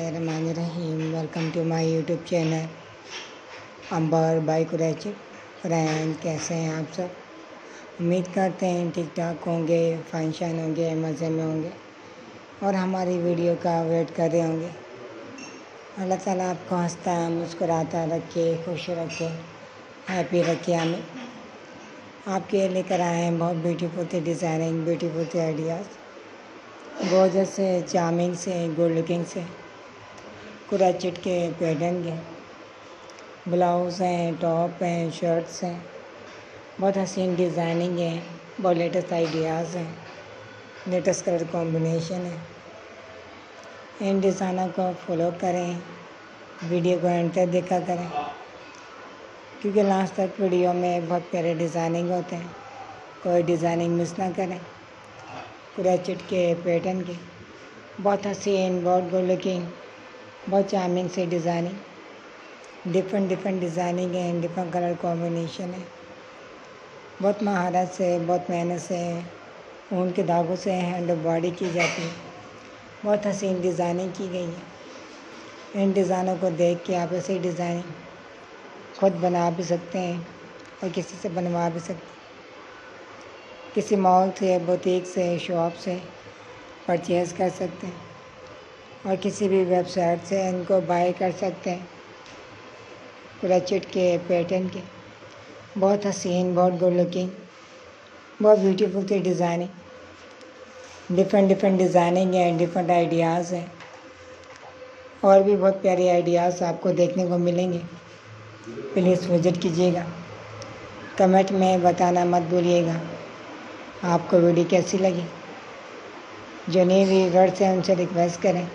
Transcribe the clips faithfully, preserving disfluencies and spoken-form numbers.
बिस्मिल्लाहिर्रहमानिर्रहीम। Welcome to my YouTube channel Ambar Bai Qureshi. Friend, कैसे हैं आप सब? उम्मीद करते हैं ठीक ठाक होंगे, फाइन शाइन होंगे, मज़े में होंगे और हमारी वीडियो का वेट कर रहे होंगे। अल्लाह ताला आपको हंसता मुस्कुराता रखे, खुश रखे, हैप्पी रखे। हमें आपके लेकर आए हैं बहुत ब्यूटीफुल से डिज़ाइनिंग, ब्यूटीफुल से आइडियाज़, गोर्जस से, चार्मिंग से, गुड लुकिंग से, कुराचिट के पैटर्न के ब्लाउज़ हैं, टॉप हैं, शर्ट्स हैं, बहुत हसीन डिज़ाइनिंग है, बहुत लेटेस्ट आइडियाज़ हैं, लेटेस्ट कलर कॉम्बिनेशन है। इन डिज़ाइनों को फॉलो करें, वीडियो को एंड तक देखा करें क्योंकि लास्ट तक वीडियो में बहुत प्यारे डिज़ाइनिंग होते हैं। कोई डिज़ाइनिंग मिस ना करें। कुराचिट के पैटर्न के बहुत हसीन, बहुत गुड लुकिंग, बहुत चार्मिंग से डिज़ाइनिंग, डिफरेंट डिफरेंट डिज़ाइनिंग है, डिफरेंट कलर कॉम्बिनेशन है। बहुत महारत से, बहुत मेहनत से, ऊन के धागों से हैंड बॉडी की जाती है। बहुत हसीन डिज़ाइनिंग की गई है। इन डिज़ाइनों को देख के आप ऐसे डिज़ाइनिंग खुद बना भी सकते हैं और किसी से बनवा भी सकते हैं। किसी मॉल से, बुटीक से, शॉप से परचेज़ कर सकते हैं और किसी भी वेबसाइट से इनको बाय कर सकते हैं। कुराचिट के पैटर्न के बहुत हसीन, बहुत गुड लुकिंग, बहुत ब्यूटीफुल से डिज़ाइनिंग, डिफरेंट डिफरेंट डिज़ाइनिंग है, डिफरेंट आइडियाज़ हैं और भी बहुत प्यारे आइडियाज़ आपको देखने को मिलेंगे। प्लीज़ विजिट कीजिएगा। कमेंट में बताना मत भूलिएगा आपको वीडियो कैसी लगी। जो नए व्यूअर्स हैं उनसे रिक्वेस्ट करें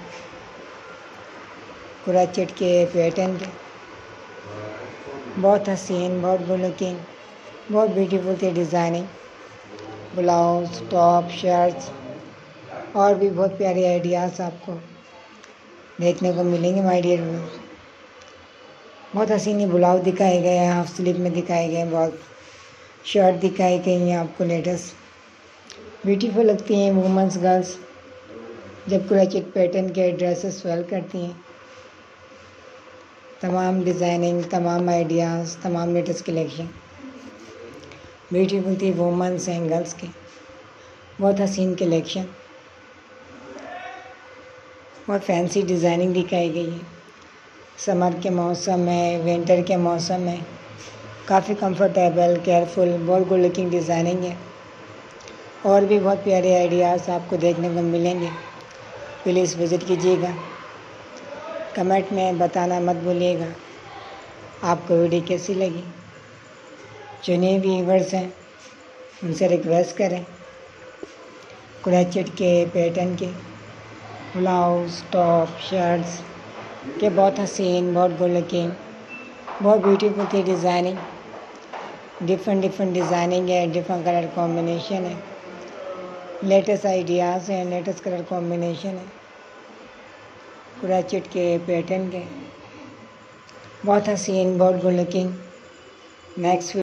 कुराचिट के पैटर्न के बहुत हसीन, बहुत गुड लुकिंग, बहुत ब्यूटीफुल से डिज़ाइनिंग ब्लाउज, टॉप, शर्ट्स और भी बहुत प्यारे आइडियाज़ आपको देखने को मिलेंगे माय डियर व्यूअर्स। बहुत हसीन ब्लाउज दिखाए गए हैं, हाफ स्लीव में दिखाए गए हैं, बहुत शर्ट दिखाई गई हैं आपको लेटेस्ट, ब्यूटीफुल लगती हैं वुमेंस गर्ल्स जब कुराचिट पैटर्न के ड्रेसेस वेयर करती हैं। तमाम डिज़ाइनिंग, तमाम आइडियाज़, तमाम लेटेस्ट कलेक्शन ब्यूटीफुल थी वुमेंस एंड गर्ल्स के। बहुत हसीन कलेक्शन, बहुत फैंसी डिज़ाइनिंग दिखाई गई है। समर के मौसम में, विंटर के मौसम में काफ़ी कंफर्टेबल, केयरफुल, बहुत गुड लुकिंग डिज़ाइनिंग है और भी बहुत प्यारे आइडियाज़ आपको देखने को मिलेंगे। प्लीज़ विज़िट कीजिएगा। कमेंट में बताना मत भूलिएगा आपको वीडियो कैसी लगी। जो नए व्यूअर्स हैं उनसे रिक्वेस्ट करें कुराचिट के पैटर्न के ब्लाउज़, टॉप, शर्ट्स के बहुत हसीन, बहुत गुड लुकिंग, बहुत ब्यूटीफुल थी डिज़ाइनिंग, डिफरेंट डिफरेंट डिज़ाइनिंग है, डिफरेंट कलर कॉम्बिनेशन है, लेटेस्ट आइडियाज़ हैं, लेटेस्ट कलर कॉम्बिनेशन है। कुराचिट के पैटर्न के बहुत हसीन, बहुत गुड लुकिंग। नेक्स्ट